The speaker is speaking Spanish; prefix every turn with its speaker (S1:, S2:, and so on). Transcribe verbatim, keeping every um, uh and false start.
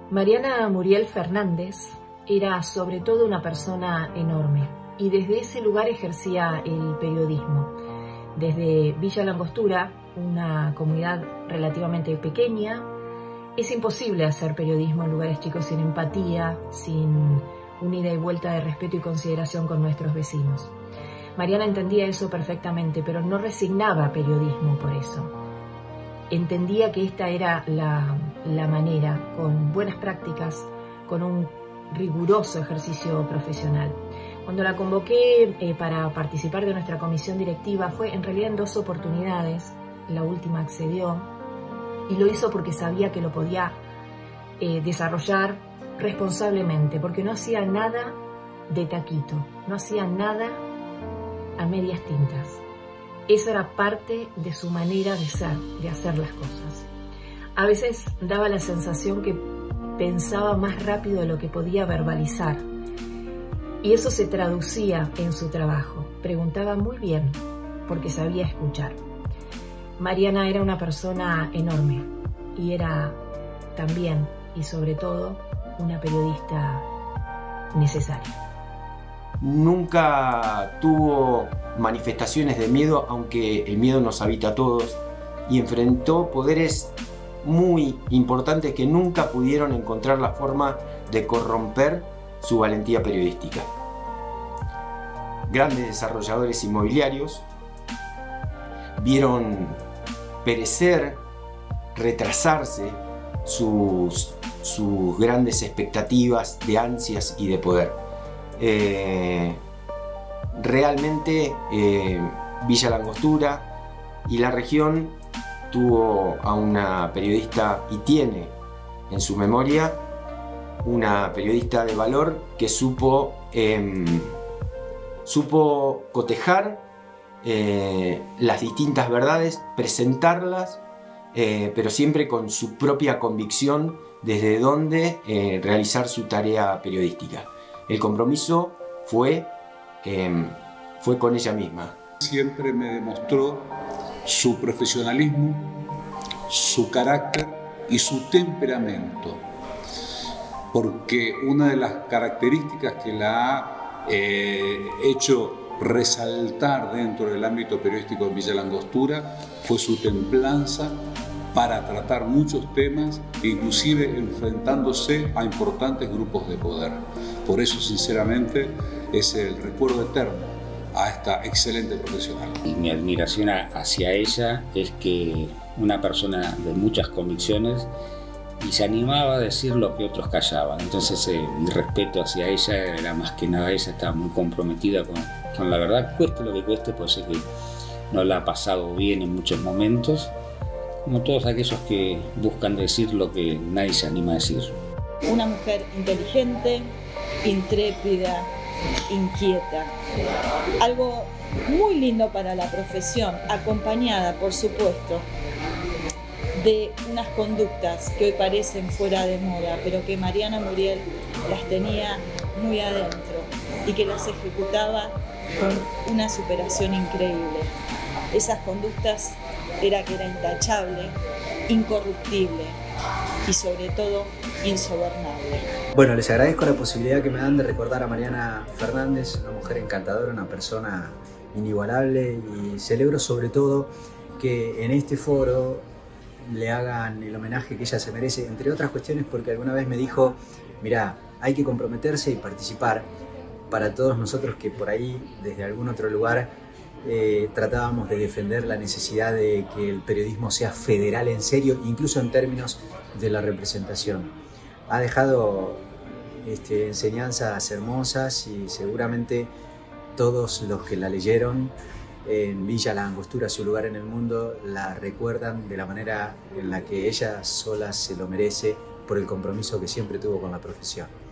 S1: Mariana Muriel Fernández era sobre todo una persona enorme y desde ese lugar ejercía el periodismo. Desde Villa Langostura, una comunidad relativamente pequeña, es imposible hacer periodismo en lugares chicos sin empatía, sin un ida y vuelta de respeto y consideración con nuestros vecinos. Mariana entendía eso perfectamente, pero no resignaba periodismo por eso. Entendía que esta era la, la manera, con buenas prácticas, con un riguroso ejercicio profesional. Cuando la convoqué eh, para participar de nuestra comisión directiva fue en realidad en dos oportunidades. La última accedió y lo hizo porque sabía que lo podía eh, desarrollar responsablemente, porque no hacía nada de taquito, no hacía nada a medias tintas. Esa era parte de su manera de ser, de hacer las cosas. A veces daba la sensación que pensaba más rápido de lo que podía verbalizar. Y eso se traducía en su trabajo. Preguntaba muy bien, porque sabía escuchar. Mariana era una persona enorme y era también, y sobre todo, una periodista necesaria.
S2: Nunca tuvo manifestaciones de miedo, aunque el miedo nos habita a todos, y enfrentó poderes muy importantes que nunca pudieron encontrar la forma de corromper su valentía periodística. Grandes desarrolladores inmobiliarios vieron perecer, retrasarse sus, sus grandes expectativas de ansias y de poder. Eh, realmente eh, Villa Langostura y la región tuvo a una periodista y tiene en su memoria una periodista de valor que supo, eh, supo cotejar eh, las distintas verdades, presentarlas, eh, pero siempre con su propia convicción desde donde eh, realizar su tarea periodística. El compromiso fue, eh, fue con ella misma.
S3: Siempre me demostró su profesionalismo, su carácter y su temperamento, porque una de las características que la ha eh, hecho resaltar dentro del ámbito periodístico de Villa Langostura fue su templanza para tratar muchos temas, inclusive enfrentándose a importantes grupos de poder. Por eso, sinceramente, es el recuerdo eterno a esta excelente profesional.
S4: Y mi admiración hacia ella es que una persona de muchas convicciones y se animaba a decir lo que otros callaban. Entonces eh, mi respeto hacia ella era más que nada, ella estaba muy comprometida con, con la verdad, cueste lo que cueste, pues sé que no la ha pasado bien en muchos momentos, como todos aquellos que buscan decir lo que nadie se anima a decir.
S5: Una mujer inteligente, intrépida, inquieta. Algo muy lindo para la profesión, acompañada, por supuesto, de unas conductas que hoy parecen fuera de moda, pero que Mariana Muriel las tenía muy adentro y que las ejecutaba con una superación increíble. Esas conductas era que era intachable, incorruptible y sobre todo insobornable.
S6: Bueno, les agradezco la posibilidad que me dan de recordar a Mariana Fernández, una mujer encantadora, una persona inigualable, y celebro sobre todo que en este foro le hagan el homenaje que ella se merece, entre otras cuestiones porque alguna vez me dijo, mirá, hay que comprometerse y participar. Para todos nosotros que por ahí, desde algún otro lugar, eh, tratábamos de defender la necesidad de que el periodismo sea federal en serio, incluso en términos de la representación. Ha dejado este, enseñanzas hermosas y seguramente todos los que la leyeron en Villa Langostura, su lugar en el mundo, la recuerdan de la manera en la que ella sola se lo merece por el compromiso que siempre tuvo con la profesión.